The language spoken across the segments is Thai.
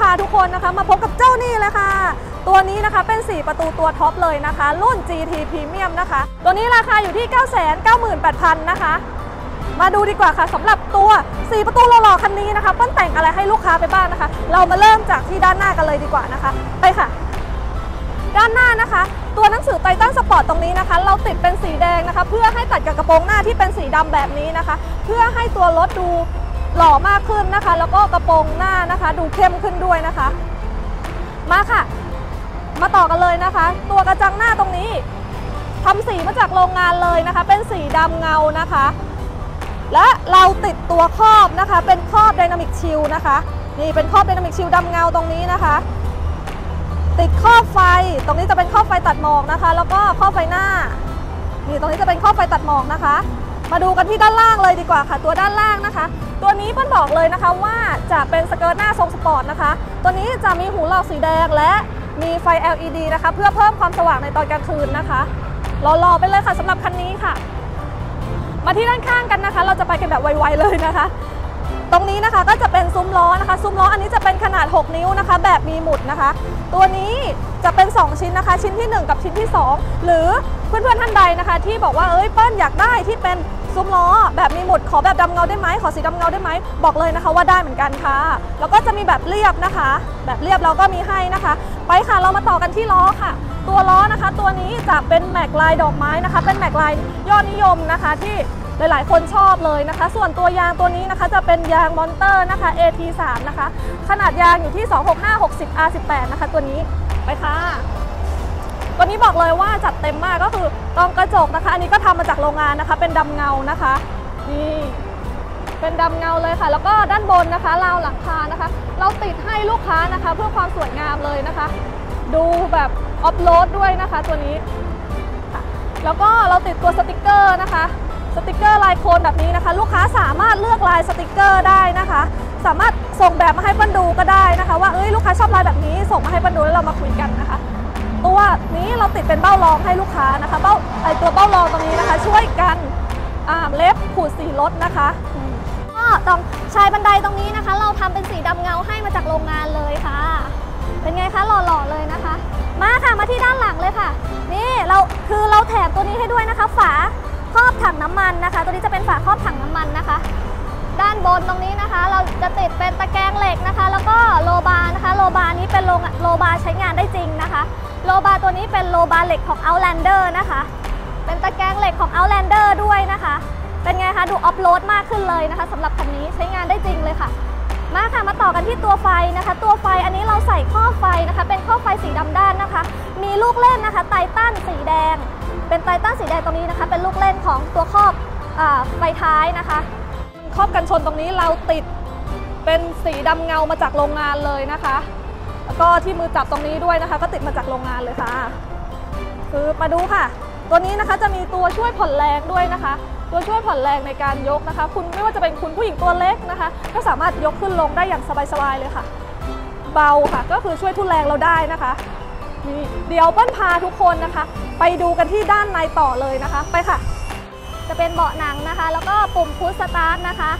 าทุกคนนะคะมาพบกับเจ้านี่เลยค่ะตัวนี้นะคะเป็น4ประตูตัวท็อปเลยนะคะรุ่น GT Premium นะคะตัวนี้ราคาอยู่ที่ 998,000 นะคะมาดูดีกว่าค่ะสำหรับตัว4ประตูหล่อๆคันนี้นะคะเปิ้ลแต่งอะไรให้ลูกค้าไปบ้างนะคะเรามาเริ่มจากที่ด้านหน้ากันเลยดีกว่านะคะไปค่ะด้านหน้านะคะตัวหนังสือไททันสปอร์ตตรงนี้นะคะเราติดเป็นสีแดงนะคะเพื่อให้ตัดกับกระโปรงหน้าที่เป็นสีดำแบบนี้นะคะเพื่อให้ตัวรถดูหล่อมากขึ้นนะคะแล้วก็กระโปรงหน้านะคะดูเข้มขึ้นด้วยนะคะมาค่ะมาต่อกันเลยนะคะตัวกระจังหน้าตรงนี้ทำสีมาจากโรงงานเลยนะคะเป็นสีดำเงานะคะและเราติดตัวครอบนะคะเป็นครอบไดนามิกชิลนะคะนี่เป็นครอบไดนามิกชิลดำเงาตรงนี้นะคะติดครอบไฟตรงนี้จะเป็นครอบไฟตัดหมอกนะคะแล้วก็ครอบไฟหน้านี่ตรงนี้จะเป็นครอบไฟตัดหมอกนะคะมาดูกันที่ด้านล่างเลยดีกว่าค่ะตัวด้านล่างนะคะตัวนี้เปิ้ลบอกเลยนะคะว่าจะเป็นสเกิร์ตหน้าทรงสปอร์ตนะคะตัวนี้จะมีหูหลอกสีแดงและมีไฟ LED นะคะเพื่อเพิ่มความสว่างในตอนกลางคืนนะคะรอไปเลยค่ะสำหรับคันนี้ค่ะมาที่ด้านข้างกันนะคะเราจะไปกันแบบไวๆเลยนะคะตรงนี้นะคะก็จะเป็นซุ้มล้อนะคะซุ้มล้ออันนี้จะเป็นขนาด6นิ้วนะคะแบบมีหมุดนะคะตัวนี้จะเป็น2ชิ้นนะคะชิ้นที่1กับชิ้นที่2หรือเพื่อนๆท่านใดนะคะที่บอกว่าเปิ้ลอยากได้ที่เป็นซุ้มล้อแบบมีหมุดขอแบบดำเงาได้ไหมขอสีดำเงาได้ไหมบอกเลยนะคะว่าได้เหมือนกันค่ะแล้วก็จะมีแบบเรียบนะคะแบบเรียบเราก็มีให้นะคะไปค่ะเรามาต่อกันที่ล้อค่ะตัวล้อนะคะตัวนี้จะเป็นแม็กลายดอกไม้นะคะเป็นแม็กลายยอดนิยมนะคะที่หลายๆคนชอบเลยนะคะส่วนตัวยางตัวนี้นะคะจะเป็นยางมอนเตอร์นะคะ AT3 นะคะขนาดยางอยู่ที่265/60 R18 นะคะตัวนี้ไปค่ะตัวนี้บอกเลยว่าจัดเต็มมากก็คือกองกระจกนะคะอันนี้ก็ทำมาจากโรงงานนะคะเป็นดำเงานะคะนี่เป็นดำเงาเลยค่ะแล้วก็ด้านบนนะคะราวหลังคานะคะเราติดให้ลูกค้านะคะเพื่อความสวยงามเลยนะคะดูแบบออฟโรดด้วยนะคะตัวนี้แล้วก็เราติดตัวสติกเกอร์นะคะสติกเกอร์ลายโคนแบบนี้นะคะลูกค้าสามารถเลือกลายสติกเกอร์ได้นะคะสามารถส่งแบบมาให้เปิ้ลดูก็ได้นะคะว่าลูกค้าชอบลายแบบนี้ส่งมาให้เปิ้ลดูแล้วเรามาคุยกันนะคะตัวนี้เราติดเป็นเบ้ารองให้ลูกค้านะคะตัวเบ้ารองตรงนี้นะคะช่วยกันเล็บขูดสีรถนะคะก็ตรงชายบันไดตรงนี้นะคะเราทำเป็นสีดำเงาให้มาจากโรงงานเลยค่ะเป็นไงคะหล่อๆเลยนะคะมาค่ะมาที่ด้านหลังเลยค่ะนี่เราแถมตัวนี้ให้ด้วยนะคะฝาครอบถังน้ำมันนะคะตัวนี้จะเป็นฝาครอบถังน้ำมันนะคะด้านบนตรงนี้นะคะเราจะติดเป็นตะแกรงเหล็กนะคะแล้วก็โลบาร์นะคะโลบาร์นี้เป็นโลบาร์ใช้งานได้จริงนะคะโลบาร์ตัวนี้เป็นโลบาร์เหล็กของ Outlander นะคะเป็นตะแกรงเหล็กของ Outlander ด้วยนะคะเป็นไงคะดูออฟโรดมากขึ้นเลยนะคะสำหรับคันนี้ใช้งานได้จริงเลยค่ะมาค่ะมาต่อกันที่ตัวไฟนะคะตัวไฟอันนี้เราใส่ข้อไฟนะคะเป็นข้อไฟสีดำด้านนะคะมีลูกเล่นนะคะไททันสีแดงเป็นไททันสีแดงตรงนี้นะคะเป็นลูกเล่นของตัวครอบไฟท้ายนะคะครอบกันชนตรงนี้เราติดเป็นสีดำเงามาจากโรงงานเลยนะคะแล้วก็ที่มือจับตรงนี้ด้วยนะคะก็ติดมาจากโรงงานเลยค่ะคือมาดูค่ะตัวนี้นะคะจะมีตัวช่วยผ่อนแรงด้วยนะคะตัวช่วยผ่อนแรงในการยกนะคะคุณไม่ว่าจะเป็นคุณผู้หญิงตัวเล็กนะคะก็สามารถยกขึ้นลงได้อย่างสบายๆเลยค่ะเบาค่ะก็คือช่วยทุ่นแรงเราได้นะคะนี่เดี๋ยวเปิ้ลพาทุกคนนะคะไปดูกันที่ด้านในต่อเลยนะคะไปค่ะจะเป็นเบาะหนังนะคะแล้วก็ปุ่มพุชสตาร์ทนะคะ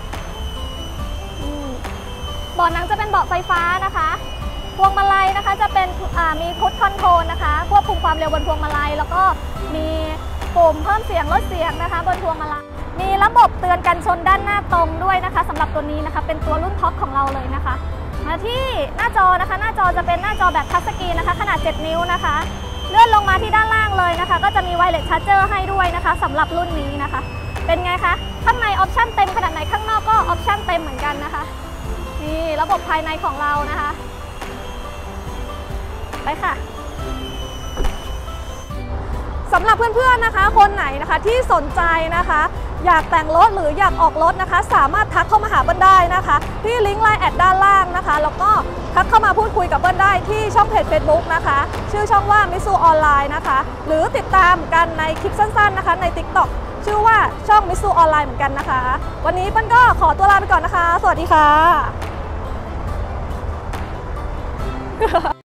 เบาะหนังจะเป็นเบาะไฟฟ้านะคะพวงมาลัยนะคะจะเป็นมีพุชคอนโทรลนะคะควบคุมความเร็วบนพวงมาลัยแล้วก็มีปุ่มเพิ่มเสียงลดเสียงนะคะบนพวงมาลัยมีระบบเตือนกันชนด้านหน้าตรงด้วยนะคะสำหรับตัวนี้นะคะเป็นตัวรุ่นท็อปของเราเลยนะคะมาที่หน้าจอนะคะหน้าจอจะเป็นหน้าจอแบบทัชสกรีนนะคะขนาด7 นิ้วนะคะเลื่อนลงมาที่ด้านล่างเลยนะคะก็จะมีไวเลสชาร์จเจอร์ให้ด้วยนะคะสำหรับรุ่นนี้นะคะเป็นไงคะข้างในออปชั่นเต็มขนาดไหนข้างนอกก็ออปชั่นเต็มเหมือนกันนะคะนี่ระบบภายในของเรานะคะไปค่ะสำหรับเพื่อนๆนะคะคนไหนนะคะที่สนใจนะคะอยากแต่งรถหรืออยากออกรถนะคะสามารถทักเข้ามาหาเปิ้ลได้นะคะที่ลิงก์ไลน์แอดด้านล่างนะคะแล้วก็ทักเข้ามาพูดคุยกับเปิ้ลได้ที่ช่องเพจ Facebook นะคะชื่อช่องว่ามิสูออนไลน์นะคะหรือติดตามกันในคลิปสั้นๆนะคะใน TikTok ชื่อว่าช่องมิสูออนไลน์เหมือนกันนะคะวันนี้เปิ้ลก็ขอตัวลาไปก่อนนะคะสวัสดีค่ะ